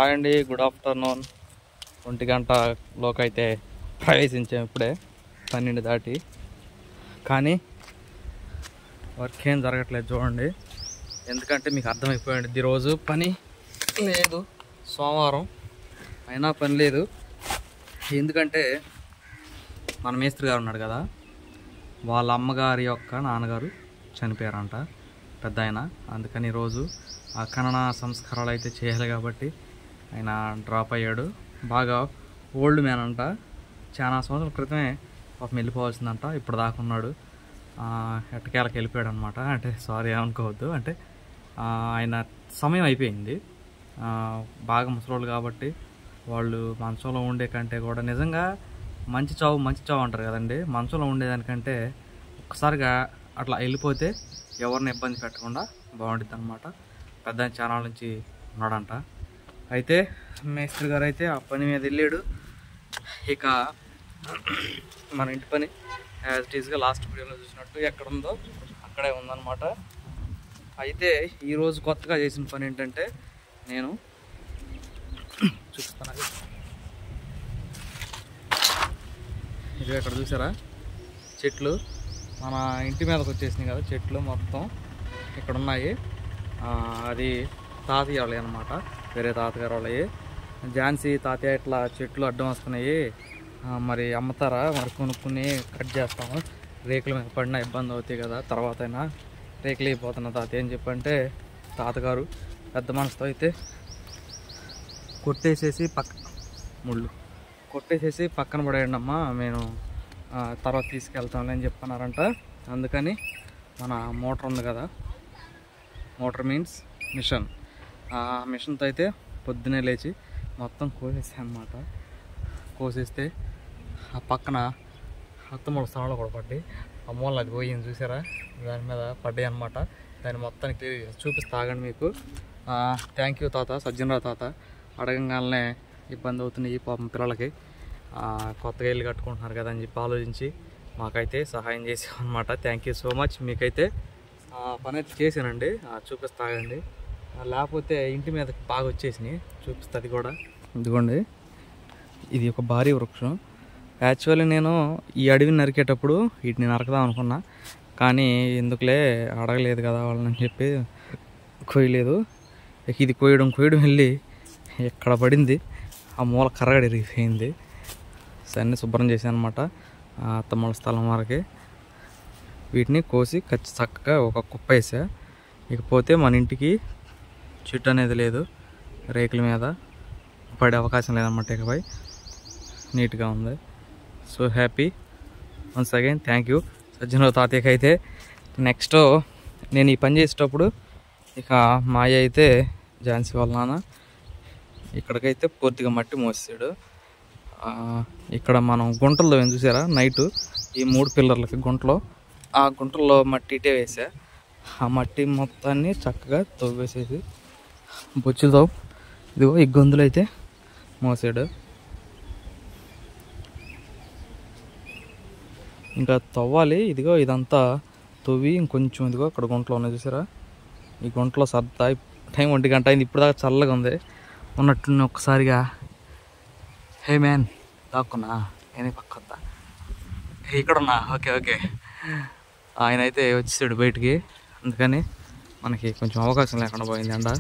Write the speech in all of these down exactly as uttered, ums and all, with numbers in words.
Hi అండి, good afternoon. ఒంటి గంటలోకి అయితే ప్రవేశించాం ఇప్పుడే, పన్నెండు దాటి. కానీ వర్క్ ఏం జరగట్లేదు చూడండి. ఎందుకంటే మీకు అర్థమైపోయింది, ఈరోజు పని లేదు, సోమవారం అయినా పని లేదు. ఎందుకంటే మన మేస్త్రి గారు ఉన్నాడు కదా, వాళ్ళ అమ్మగారి యొక్క నాన్నగారు చనిపోయారంట, పెద్ద ఆయన. అందుకని ఈరోజు ఆ ఖనన సంస్కారాలు అయితే చేయాలి కాబట్టి ఆయన డ్రాప్ అయ్యాడు. బాగా ఓల్డ్ మ్యాన్ అంట, చాలా సంవత్సరాల క్రితమే పాపం వెళ్ళిపోవాల్సిందంట. ఇప్పుడు దాకా ఉన్నాడు, ఎట్టకేళ్ళకి వెళ్ళిపోయాడు అనమాట. అంటే సారీ ఏమనుకోవద్దు, అంటే ఆయన సమయం అయిపోయింది. బాగా ముసలోళ్ళు కాబట్టి వాళ్ళు మంచంలో ఉండే కంటే కూడా, నిజంగా మంచి చావు మంచి చావు అంటారు కదండి. మంచంలో ఉండేదానికంటే ఒక్కసారిగా అట్లా వెళ్ళిపోతే ఎవరిని ఇబ్బంది పెట్టకుండా బాగుంటుంది అనమాట. పెద్ద ఛానల్ నుంచి ఉన్నాడంట. అయితే మేస్త్రి గారు అయితే ఆ పని మీద వెళ్ళాడు. ఇక మన ఇంటి పని యాజ్ ఇట్ ఈస్గా లాస్ట్ వీడియోలో చూసినట్టు ఎక్కడ ఉందో అక్కడే ఉందన్నమాట. అయితే ఈరోజు కొత్తగా చేసిన పని ఏంటంటే, నేను చూపిస్తాను. ఇది ఇక్కడ చూసారా, చెట్లు మన ఇంటి మీదకి వచ్చేసినాయి కదా చెట్లు మొత్తం ఇక్కడ ఉన్నాయి. అది తాతయ్య వాళ్ళవి అనమాట, వేరే తాతగారు వాళ్ళవి. ఝాన్సీ తాతయ్య ఇట్లా చెట్లు అడ్డం వస్తున్నాయి, మరి అమ్ముతారా, మరి కొనుక్కుని కట్ చేస్తాము, రేకుల మీద పడినా ఇబ్బంది అవుతాయి కదా, తర్వాత అయినా రేకులు అయిపోతున్నా తాతయ్య అని చెప్పంటే, తాతగారు పెద్ద మనసుతో అయితే కొట్టేసేసి పక్క ముళ్ళు కొట్టేసేసి పక్కన పడేయండి అమ్మా, నేను తర్వాత తీసుకెళ్తాంలే అని చెప్పన్నారంట. అందుకని మన మోటార్ ఉంది కదా, మోటార్ మీన్స్ మిషన్, ఆ మిషన్తో అయితే పొద్దునే లేచి మొత్తం కోసేసాను అనమాట. కోసేస్తే ఆ పక్కన అత్తమూడు స్థానంలో కూడా పడ్డాయి, ఆ మూల అది పోయింది చూసారా, దాని మీద పడ్డాయి అనమాట. దాన్ని మొత్తానికి చూపిస్తా ఆగండి మీకు. థ్యాంక్ యూ తాత, సజ్జనరా తాత. అడగంగానే ఇబ్బంది అవుతుంది ఈ పాపం పిల్లలకి, కొత్తగా ఇల్లు కట్టుకుంటున్నారు కదా అని చెప్పి ఆలోచించి మాకైతే సహాయం చేసామన్నమాట. Thank you so much. మీకైతే పని అయితే చేశానండి, చూపిస్తాగండి. లేకపోతే ఇంటి మీద బాగా వచ్చేసినాయి, చూపిస్తుంది కూడా. ఇదిగోండి, ఇది ఒక భారీ వృక్షం. యాక్చువల్లీ నేను ఈ అడవిని నరికేటప్పుడు వీటిని నరకదాం అనుకున్నా, కానీ ఎందుకులే అడగలేదు కదా వాళ్ళని చెప్పి కొయ్యలేదు. ఇది కొయ్యడం కొయ్యడం వెళ్ళి ఎక్కడ పడింది, ఆ మూల కర్రగడ ఇరిగిపోయింది. సన్ని శుభ్రం చేశాను అనమాట అత్తమ్మల స్థలం వరకే. వీటిని కోసి ఖచ్చి చక్కగా ఒక కుప్ప వేసా. ఇకపోతే మన ఇంటికి చెట్టు అనేది లేదు, రేకుల మీద పడే అవకాశం లేదన్నమాట. ఇకపై నీట్గా ఉంది. So happy once again. Thank you సజ్జనరావు తాతయ్యకి. అయితే నెక్స్ట్ నేను ఈ పని చేసేటప్పుడు ఇక మాయ అయితే ఝాన్సీ వాళ్ళ నాన్న ఇక్కడికైతే పూర్తిగా మట్టి మోసాడు. ఇక్కడ మనం గుంటల్లో ఏం చూసారా, నైటు ఈ మూడు పిల్లర్లకి గుంటలో, ఆ గుంటల్లో మట్టి ఇటే వేసా. ఆ మట్టి మొత్తాన్ని చక్కగా తవ్వేసేసి బొచ్చులతో ఇదిగో ఈ గొంతులు అయితే మోసాడు. ఇంకా తవ్వాలి. ఇదిగో ఇదంతా తవ్వి ఇంకొంచెం ఇదిగో అక్కడ గుంటలో ఉన్నాయి చూసారా, ఈ గుంటలో సర్దా. టైం ఒంటి గంట అయింది, ఇప్పుడు దాకా చల్లగా ఉంది ఉన్నట్టు. ఒక్కసారిగా హే మ్యాన్ దాక్కున్నా, నేనే పక్కొద్దా, ఇక్కడ ఉన్నా, ఓకే ఓకే. ఆయన అయితే వచ్చేసాడు బయటికి, అందుకని మనకి కొంచెం అవకాశం లేకుండా పోయింది. ఎండ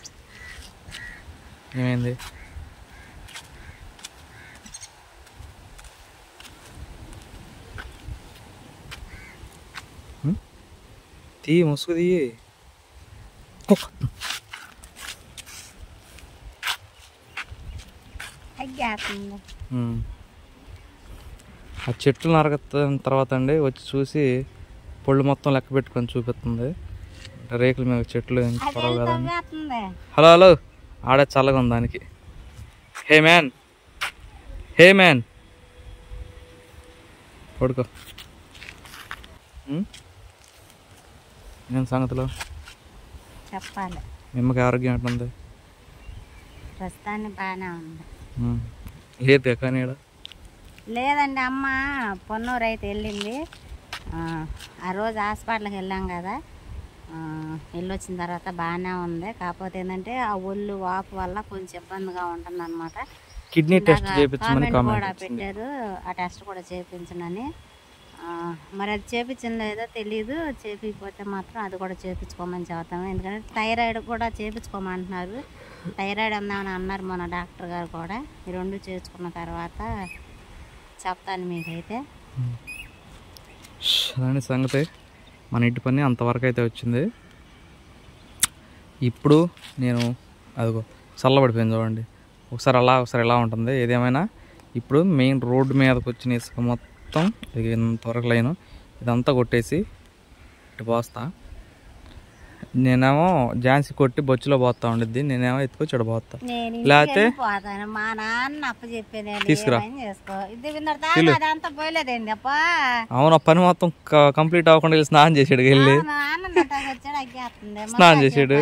ఏమైంది, తీ ముసుగు తీ. ఆ చెట్లు నరకన తర్వాత అండి వచ్చి చూసి పళ్ళు మొత్తం లెక్క పెట్టుకొని చూపిస్తుంది. రేకుల మీద చెట్లు పడవు కదా. హలో హలో, ఆడే చల్లగా ఉంది దానికి. హే మ్యాన్, హే మ్యాన్ పడుకో. ఏం సంగతిలో చెప్పాలి. నిమ్మకి ఆరోగ్యం ఎట్లుంది? ప్రస్తుతాన్ని బాగానే ఉంది. లేదు కానీ లేదండి, అమ్మ పొన్నూరు అయితే వెళ్ళింది. ఆ రోజు హాస్పిటల్కి వెళ్ళాం కదా, వెళ్ళొచ్చిన తర్వాత బాగానే ఉంది. కాకపోతే ఏంటంటే ఆ ఒళ్ళు వాపు వల్ల కొంచెం ఇబ్బందిగా ఉంటుంది అనమాట. కిడ్నీ టెస్ట్ చేయించమని కూడా పెట్టారు, ఆ టెస్ట్ కూడా చేయించనని. మరి అది చేయించిన లేదో తెలీదు. చేపించకపోతే మాత్రం అది కూడా చేయించుకోమని చెబుతాము. ఎందుకంటే థైరాయిడ్ కూడా చేయించుకోమంటున్నారు. థైరాయిడ్ అందామని అన్నారు మన డాక్టర్ గారు కూడా. ఈ రెండు చేయించుకున్న తర్వాత చెప్తాను మీకైతే. అలానే సంగతి మన ఇంటి పని అంతవరకు అయితే వచ్చింది. ఇప్పుడు నేను అదిగో చల్లబడిపోయింది చూడండి. ఒకసారి అలా ఒకసారి ఇలా ఉంటుంది. ఏదేమైనా ఇప్పుడు మెయిన్ రోడ్డు మీదకి వచ్చిన ఇసుక మొత్తం ఇంతవరకు లైను ఇదంతా కొట్టేసి ఇటు పోస్తా. నేనేమో ఝాన్సీ కొట్టి బొచ్చులో పోతా ఉండిద్ది, నేనేమో ఎత్తుకొచ్చి ఇటు పోతా. లేకపోతే మా నాన్న అప్ప తీసుకురా. పోయలేదండి అప్ప. అవును, పని మొత్తం కంప్లీట్ అవ్వకుండా వెళ్ళి స్నానం చేసాడు. వెళ్ళి స్నానం చేసాడు.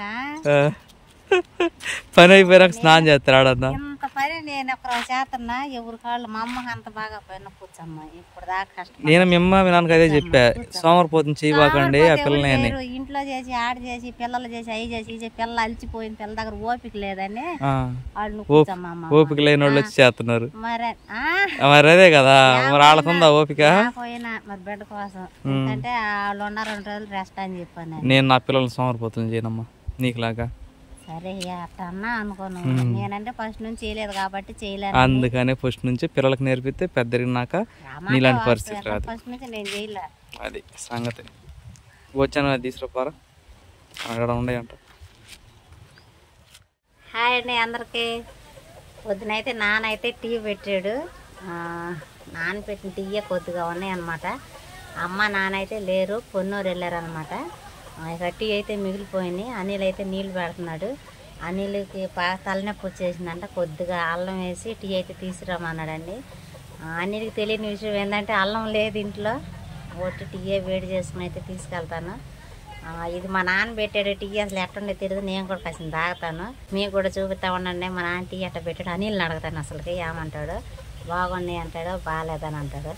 పని అయిపోయాక స్నానం చేస్తాడు ఆడన్నా. ఇంత పని నేను ఒక చేస్తున్నా. ఎవరి కాళ్ళు మా అమ్మకి అంత బాగా పైన కూర్చోమ్మా. ఇప్పుడు దాకా కష్టం. నేను మీ అమ్మ మీ నాన్నకి అదే చెప్పా, సోమరిపోతుంది చేయబాకండి ఆ పిల్లల్ని. ఇంట్లో చేసి ఆడ చేసి పిల్లలు చేసి అవి చేసి ఈ పిల్లలు అలిచిపోయింది, పిల్లల దగ్గర ఓపిక లేదని వాళ్ళు కూర్చోమ్మా. ఓపిక లేని వాళ్ళు వచ్చి చేస్తున్నారు. మరి మరి అదే కదా, మరి వాళ్ళకుందా ఓపిక? పోయినా మరి బిడ్డ కోసం. ఎందుకంటే వాళ్ళు ఉన్న రెండు రోజులు రెస్ట్ అని చెప్పాను. నేను నా పిల్లల్ని సోమరిపోతుంది చేయనమ్మా నీకులాగా. సరే అట్లా అన్నా అనుకోను. నేనంటే ఫస్ట్ నుంచి చేయలేదు కాబట్టి చేయలేదు. అందుకనే ఫస్ట్ నుంచి పిల్లలకు నేర్పితే పెద్దరిగినాక నీలాంటి పరిస్థితి రాదు. ఫస్ట్ నుంచి నేను చేయలే. అది సంగతి. వచ్చాను అది తీసుకురాపారా, అక్కడ ఉండేయంట. హాయ్ అండి అందరికి. పొద్దునైతే నానైతే టీ పెట్టాడు. నాన్న పెట్టిన టీయే కొద్దిగా ఉన్నాయి అనమాట. అమ్మ నానైతే లేరు, పొన్నూరు వెళ్ళారు అనమాట. ఇక టీ అయితే మిగిలిపోయింది. అనిల్ అయితే నీళ్ళు పెడుతున్నాడు. అనిల్కి బాగా తలనొప్పి వచ్చేసిందంట. కొద్దిగా అల్లం వేసి టీ అయితే తీసుకురామన్నాడండి. అనిల్కి తెలియని విషయం ఏంటంటే అల్లం లేదు ఇంట్లో. ఒట్టి టీయే వేడి చేసుకుని అయితే తీసుకెళ్తాను. ఇది మా నాన్న పెట్టాడు టీ. అసలు ఎట్టుండే తెలియదు. నేను కూడా కాసిన తాగుతాను, మీకు కూడా చూపిస్తా ఉండండి. మా నాన్న టీ ఎట్ట పెట్టాడు అనిల్ని అడుగుతాను. అసలుకి ఏమంటాడు, బాగున్నాయి అంటాడు, బాగాలేదని అంటాడు.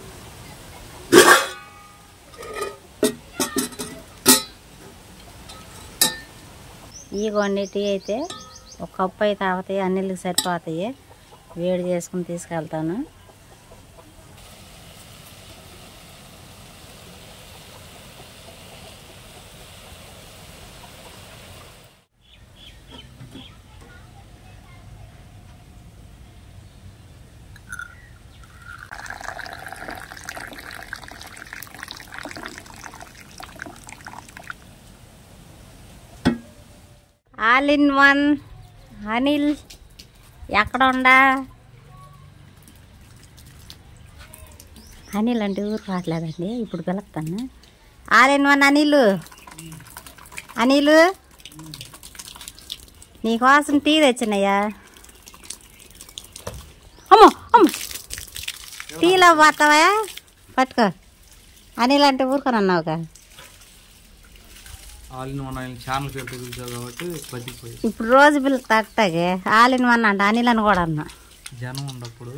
ఇగోండి టీ అయితే ఒక కప్పు అయితే తాగుతాయి, అన్నిళ్ళకి సరిపోతాయి. వేడి చేసుకుని తీసుకెళ్తాను. ఆల్ ఇన్ వన్ అనిల్ ఎక్కడ ఉండా? అనిల్ అంటే ఊరు రావట్లేదండి, ఇప్పుడు పిలుస్తాను. All in one Anil, Anil నీకోసం టీ తెచ్చినాయా? అమ్మో అమ్మో టీలో పోతావా? పట్టుకో. అనిల్ అంటే ఊరుకొని అన్నావుగా. ఇప్పుడు రోజు పిల్లలు తట్టగే ఆల్ ఇన్ వన్ అంట అనిల్ అని కూడా అన్నా. జనం ఉన్నప్పుడు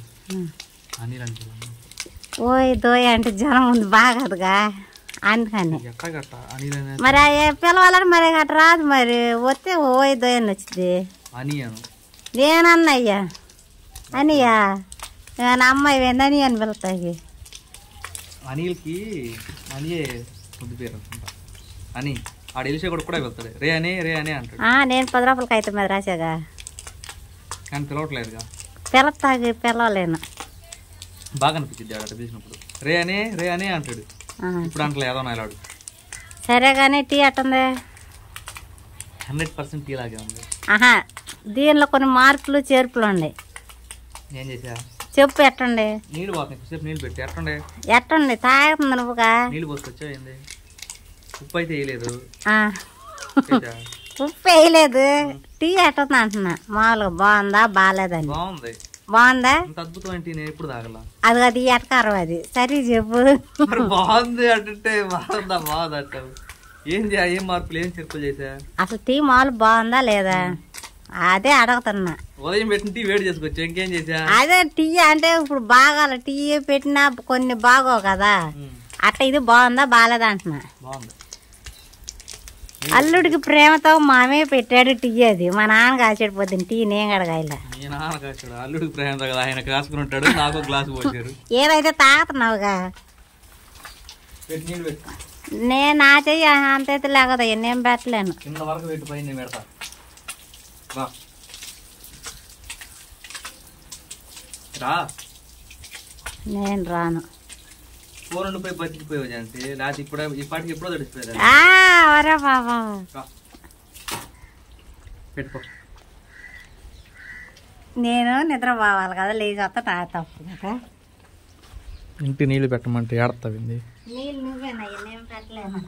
ఓయ్ దోయ అంటే జనం ఉంది బాగదుగా, అందుకని మరి పిలవాలని మరి అట్లా రాదు. మరి వస్తే ఓయ్ దోయ అని వచ్చింది. నేనన్నయ్యా అనియా నేను అమ్మాయి అని అని పిలుతాయి. అనిల్కి అనియే ముద్దు పేరు అని ఆడ ఎలిసే కూడా కూడా వెళ్తాడు. రే అని రే అని అంటాడు. నేను పది రూపాయలకి అయితే మీద రాశాగా, కానీ పిలవట్లేదుగా. పిలతాగి పిలవలేను. బాగా అనిపించింది ఆడ పిలిచినప్పుడు. రే అని రే అని అంటాడు. ఇప్పుడు అంటలే ఏదో నాడు. సరే కానీ టీ అట్టుంది. హండ్రెడ్ పర్సెంట్ టీ లాగే ఉంది. ఆహా దీనిలో కొన్ని మార్పులు చేర్పులు ఉన్నాయి. ఏం చేసా చెప్పు ఎట్టండి. నీళ్ళు పోతున్నాయి, నీళ్ళు పెట్టి ఎట్టండి ఎట్టండి తాగుతుంది నువ్వుగా. నీళ్ళు పోసుకొచ్చా ఏంది? ఉప్పు అయితే వేయలేదు. ఉప్పు వేయలేదు. టీ ఎట్టుంది అంటున్నా. మామూలుగా బాగుందా బాగాలేదని. బాగుంది. బాగుందా? అద్భుతమైన టీ నేను ఎప్పుడు తాగలా. అది అది ఎటకారం అది. సరే చెప్పు. బాగుంది అంటే బాగుందా బాగుంది అంటావు. ఏం ఏం మార్పులు ఏం చెప్పులు చేసా? అసలు టీ మామూలు బాగుందా లేదా అదే అడుగుతున్నా. ఉదయం పెట్టిన టీ వేడి చేసుకోవచ్చు, ఇంకేం చేసా? అదే టీ అంటే ఇప్పుడు బాగా టీ పెట్టినా కొన్ని బాగోవు కదా, అట్లా ఇది బాగుందా బాగాలేదా అంటున్నా. బాగుంది. అల్లుడికి ప్రేమతో మామే పెట్టాడు టీ. అది మా నాన్న కాచాడు పొద్దున్న టీ, నేను కడగాయల. అల్లుడికి ప్రేమతో కదా ఆయన కాసుకుని ఉంటాడు, నాకు గ్లాసు పోసారు. ఏదైతే తాగుతున్నావుగా నేను నా చెయ్యి అంతైతే లేకదా నేను పెట్టలేను. కింద వరకు పెట్టి పైన పెడతా. రా నేను రాను. ఫోన్ ఉండిపోయి బతికిపోయావు అంటే లేకపోతే ఇప్పుడు ఈ పాటికి ఎప్పుడో తడిసిపోయారు. అరే బాబా పెట్టుకో. నేను నిద్ర పోవాలి కదా, లేచి వస్తా తా తప్పు కదా. ఇంటి నీళ్ళు పెట్టమంటే ఏడతావింది. నీళ్ళు నువ్వేనా నేను పెట్టలేను.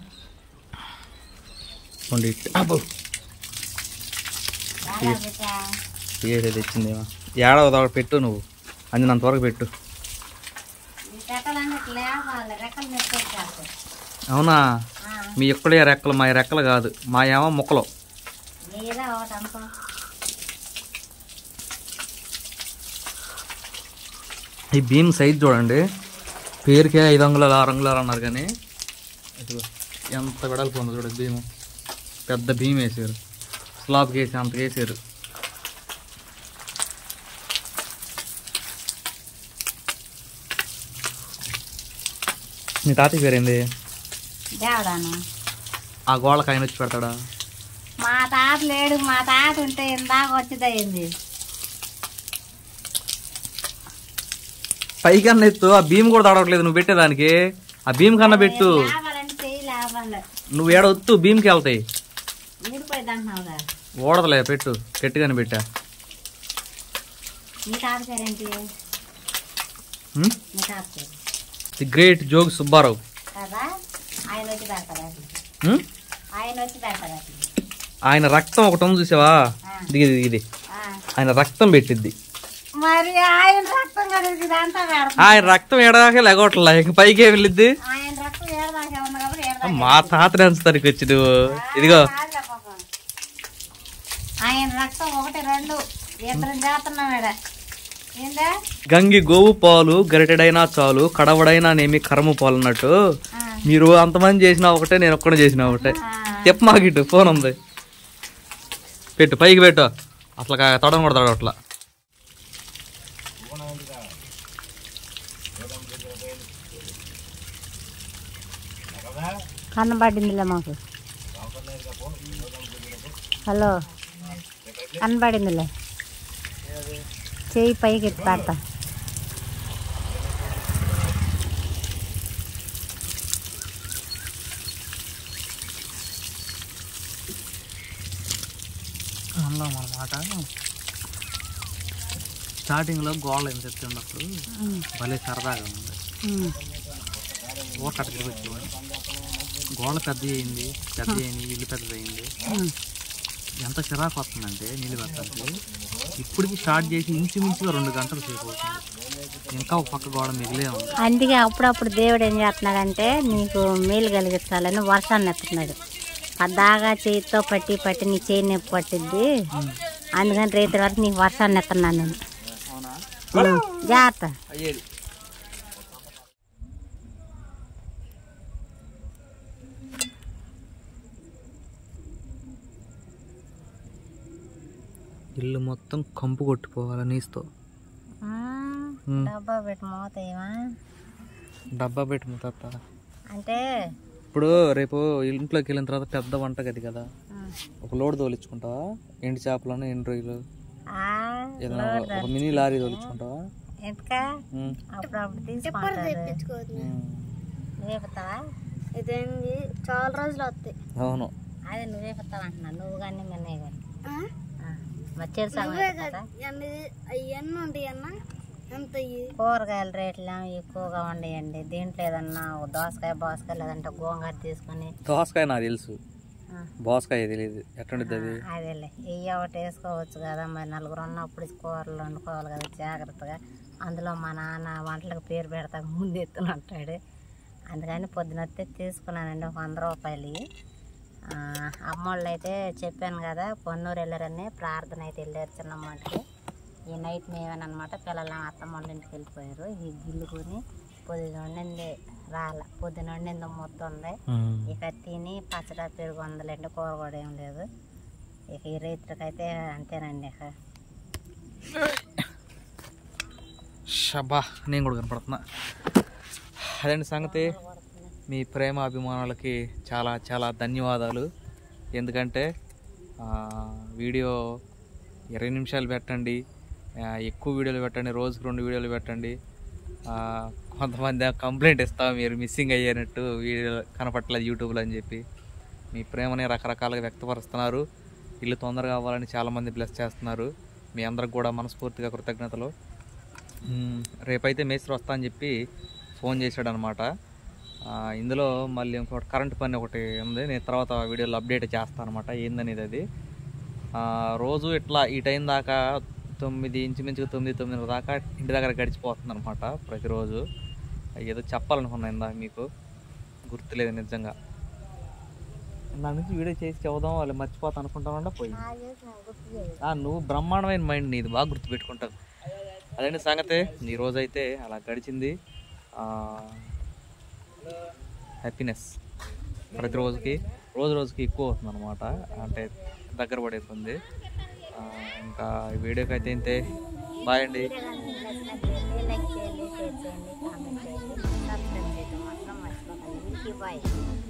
ఏదే తెచ్చిందేమా ఏడవది ఒకటి పెట్టు, నువ్వు అందినంత వరకు పెట్టు. అవునా మీ ఎక్కడే రెక్కలు, మా రెక్కలు కాదు, మా ఏమో మొక్కలు. ఈ భీమ్ సైజ్ చూడండి, పేరుకే ఐదు అంగుళాలు ఆరు అంగుళాలు అన్నారు కానీ ఎంత వెడల్పు ఉందో చూడండి. భీము పెద్ద భీమ్ వేసారు, స్లాబ్కి వేసి అంత వేసారు. నీ తాతయ్య పేరేంది? ఆ గోళ్ళకి ఆయన వచ్చి పెడతాడా? మా తాత లేడు, మా తాత ఉంటే ఇందాక వచ్చింది. పై కన్నా ఎత్తు, ఆ భీమ్ కూడా తడవట్లేదు నువ్వు పెట్టేదానికి. ఆ భీమ్ కన్నా పెట్టు. నువ్వు ఏడ వత్తు భీమ్కి వెళ్తాయి. ఓడదలే పెట్టు, గట్టిగానే పెట్టా. The great Jog Subbarao. ఆయన రక్తం ఒకటి ఉంది చూసావా, ఇది ఇది ఆయన రక్తం పెట్టిద్ది. ఆయన రక్తం ఏడాకే లెగవట్లా, ఇంక పైకి వెళ్ళిద్ది. మా తాత నంచుతానికి వచ్చి నువ్వు ఇదిగో గంగి గోవు పాలు గరిటెడైనా చాలు, కడవడైనా నేమి కరము పాలు అన్నట్టు మీరు అంతమంది చేసినా ఒకటే, నేను ఒక్కడే చేసినా ఒకటే. చెప్పు మాకు ఇటు ఫోన్ ఉంది, పెట్టు పైకి పెట్టు. అట్లా తొడం కూడా తడవ అట్లా. కనబడిందిలే మాకు. హలో కనబడిందిలే, చెయ్యి పైకి ఎత్తి పెడతా. అన్నమాట స్టార్టింగ్ లో గోళ్ళ ఏం చెప్తున్నప్పుడు భలే సరదాగా ఉంది. ఓటకి వచ్చి గోళ్ళ పెద్ద అయింది, పెద్ద అయింది, ఇల్లు పెద్దది అయింది. ఎంత చిరాకు వస్తుందంటే నీళ్ళు పెట్టడానికి. ఇప్పటికి స్టార్ట్ చేసి ఇంచుమించుగా రెండు గంటలు సేపు అవుతుంది, ఇంకా ఒక పక్క గోడ మిగిలే ఉంది. అందుకే అప్పుడప్పుడు దేవుడు ఏం చేస్తున్నాడంటే నీకు మేలు కలిగించాలని వర్షాన్ని ఎత్తున్నాడు. పద్దాగా చేతితో పట్టి పట్టి నీ చేయి నొప్పి పట్టిద్ది, అందుకని రైతు వరకు నీకు వర్షాన్ని ఎత్తున్నాను నేను. జాగ్రత్త. ఇల్లు మొత్తం కంపు కొట్టిపోవాలి నీస్తో. డబ్బా పెట్టి మోతాయేమా? డబ్బా పెట్టి మోతా అంటే ఇప్పుడు రేపు ఇంట్లోకి వెళ్ళిన తర్వాత పెద్ద వంట గది కదా, ఒక లోడ్ తోలించుకుంటావా? ఎండి చేపలను ఎండు రొయ్యలు ఏదైనా ఒక మినీ లారీ తోలించుకుంటావా? చాలా రోజులు వస్తాయి. అవును అదే నువ్వే పెడతావు అంటున్నా, నువ్వు కానీ మిన్నయ్య కానీ. కూరగాయల రేట్లు ఎక్కువగా ఉండేయండి. దీంట్లో ఏదన్నా దోసకాయ బోసకాయ లేదంటే గోంగూర తీసుకుని. దోసకాయ నాకు తెలుసు, బోసకాయ తెలియదు ఎట్లుంటుంది అది. అదేలే ఇవి ఒకటి వేసుకోవచ్చు కదా, మరి నలుగురు ఉన్నప్పుడు కూరలు వండుకోవాలి కదా జాగ్రత్తగా. అందులో మా నాన్న వంటలకు పేరు పెడతా ముందు ఎత్తునంటాడు, అందుకని పొద్దునొత్తే తీసుకున్నానండి ఒక వంద రూపాయలు. అమ్మోళ్ళు అయితే చెప్పాను కదా పొన్నూరు వెళ్ళారని ప్రార్థన అయితే వెళ్ళారు చిన్నమ్మకి. ఈ నైట్ మేమేనమాట పిల్లలు అత్తమ్మ వాళ్ళ ఇంటికి వెళ్ళిపోయారు. ఈ గిల్లుకొని పొద్దున ఉండండి రాలే. పొద్దున వండింది మొత్తం ఉంది. ఇక తిని పచ్చడి పెరుగు వందలండి, కూర కూడా ఏం లేదు. ఇక ఈ రైతులకైతే అంతేనండి. ఇక షబా నేను కూడా కనపడుతున్నా. అదండి సంగతి. మీ ప్రేమ అభిమానాలకి చాలా చాలా ధన్యవాదాలు. ఎందుకంటే వీడియో ఇరవై నిమిషాలు పెట్టండి, ఎక్కువ వీడియోలు పెట్టండి, రోజుకి రెండు వీడియోలు పెట్టండి. కొంతమంది కంప్లైంట్ ఇస్తాం మీరు మిస్సింగ్ అయ్యేనట్టు, వీడియో కనపట్టలేదు యూట్యూబ్లో అని చెప్పి. మీ ప్రేమని రకరకాలుగా వ్యక్తపరుస్తున్నారు. ఇల్లు తొందరగా అవ్వాలని చాలామంది బ్లెస్ చేస్తున్నారు. మీ అందరికి కూడా మనస్ఫూర్తిగా కృతజ్ఞతలు. రేపైతే మేస్త్రి వస్తా అని చెప్పి ఫోన్ చేశాడు అనమాట. ఇందులో మళ్ళీ ఇంకోటి కరెంట్ పని ఒకటి ఉంది, నేను తర్వాత వీడియోలో అప్డేట్ చేస్తాను అనమాట ఏందనేది. అది రోజు ఇట్లా ఈ టైం దాకా తొమ్మిది ఇంచుమించుగా తొమ్మిది తొమ్మిదిన్నర దాకా ఇంటి దగ్గర గడిచిపోతుంది అనమాట ప్రతిరోజు. ఏదో చెప్పాలనుకున్నా ఇందాక మీకు గుర్తులేదు నిజంగా. నా నుంచి వీడియో చేసి చెబుదాం వాళ్ళు మర్చిపోతా అనుకుంటామంటే పోయి. నువ్వు బ్రహ్మాండమైన మైండ్ నీది, బాగా గుర్తుపెట్టుకుంటావు. అదండి సంగతి. ఈరోజైతే అలా గడిచింది. హ్యాపీనెస్ ప్రతిరోజుకి రోజు రోజుకి ఎక్కువ అవుతుంది అనమాట, అంటే దగ్గర పడేస్తుంది. ఇంకా ఈ వీడియోకి అయితే ఇంతే. బాయ్ అండి. లైక్ చేయండి, షేర్ చేయండి, కామెంట్ చేయండి, సబ్స్క్రైబ్ చేయడం మాత్రం మర్చిపోకండి. బాయ్.